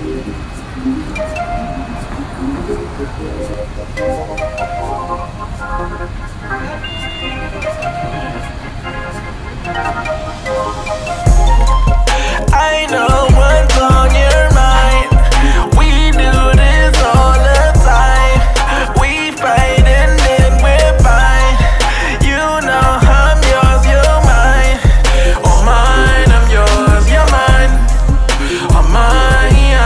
I know what's on your mind. We do this all the time. We fight and then we're fine. You know I'm yours, you're mine. Oh mine, I'm yours, you're mine. Oh mine,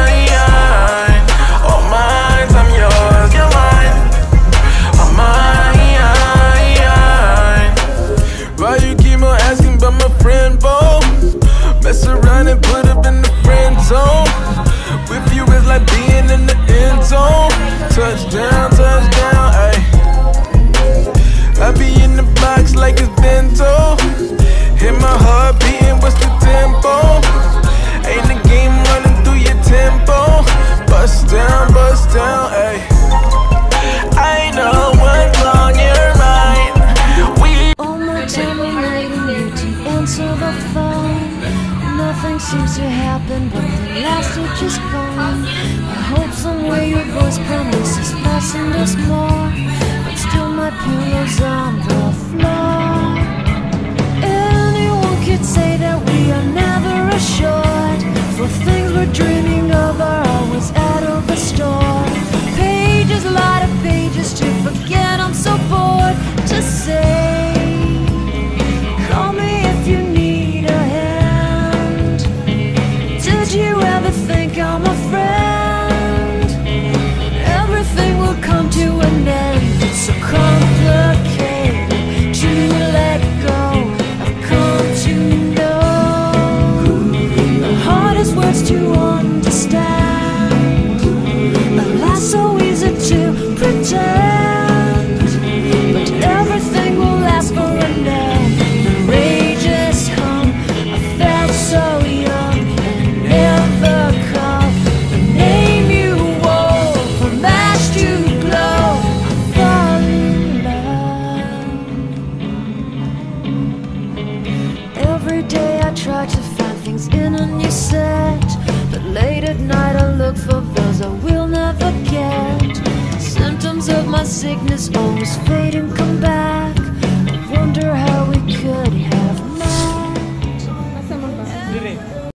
oh mine, I'm yours, you're mine. Oh mine. Why you keep on asking about my friend, Bo? Mess around and put up in the friend zone. With you is like being in the end zone. Touchdown, touchdown, ayy. I be in the box like it's bento. Hit my heart beating, what's the tempo? Ain't the game running through your tempo. Bust down, ayy. I know what's on your mind. We all my time waiting you to answer the phone. Nothing seems to happen, but the last are just gone. I hope somewhere your voice promises less and us more, but still my pillow's on the floor. Anyone could say that we are never assured, for things we're dreaming of are always out of the store. Pages, a lot of pages to forget, I'm so bored to say. Call me if you need a hand. Did you ever think I'm a friend? Everything will come to an end. It's so complicated to let go. I've come to know the hardest words to understand. Life's so easy to pretend, but everything will last for a now. The rage has come. I felt so young and never called the name you wore from ash to glow. I fall in love. Every day I try to find things in a new set, but late at night I look for those I will never get. Symptoms of my sickness always fade and come back.